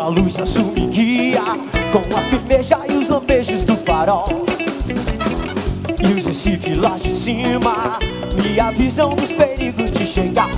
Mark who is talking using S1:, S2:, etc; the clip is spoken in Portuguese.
S1: luz azul me guia, com a firmeza e os lampejos do farol. E os Recife lá de cima me avisam dos perigos de chegar.